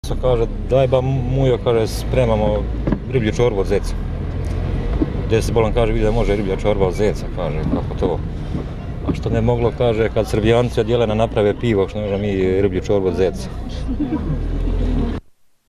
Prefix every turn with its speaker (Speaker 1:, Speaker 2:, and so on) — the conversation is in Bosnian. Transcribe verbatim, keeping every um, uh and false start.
Speaker 1: oca, kaže, daj ba mujo, kaže, spremamo riblju čorbu od zeca. Deset bolan kaže, vidi da može riblja čorba od zeca, kaže, kako to. A što ne moglo, kaže, kad Srbijanci od jelena naprave pivo, što možemo mi riblju čorbu od zeca.